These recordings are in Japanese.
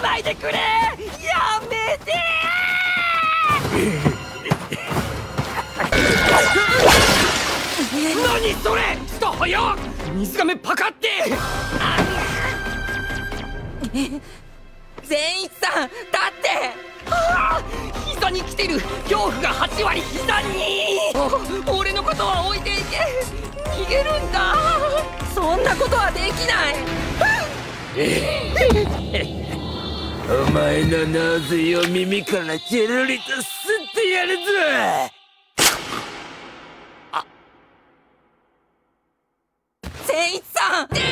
ないでくれ。やめて何それ。スタ早っ。水がめパカって。善一さん立って。膝に来てる。恐怖が8割膝に。俺のことは置いていけ。逃げるんだ。そんなことはできない。 お前の脳髄を耳からジェルリと吸ってやるぞ。 善一さん出よ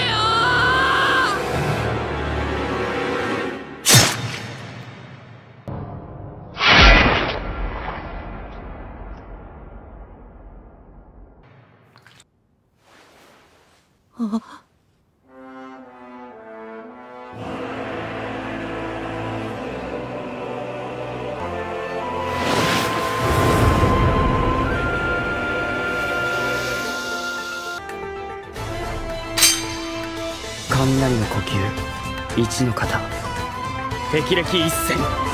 雷の呼吸1の型霹靂一閃。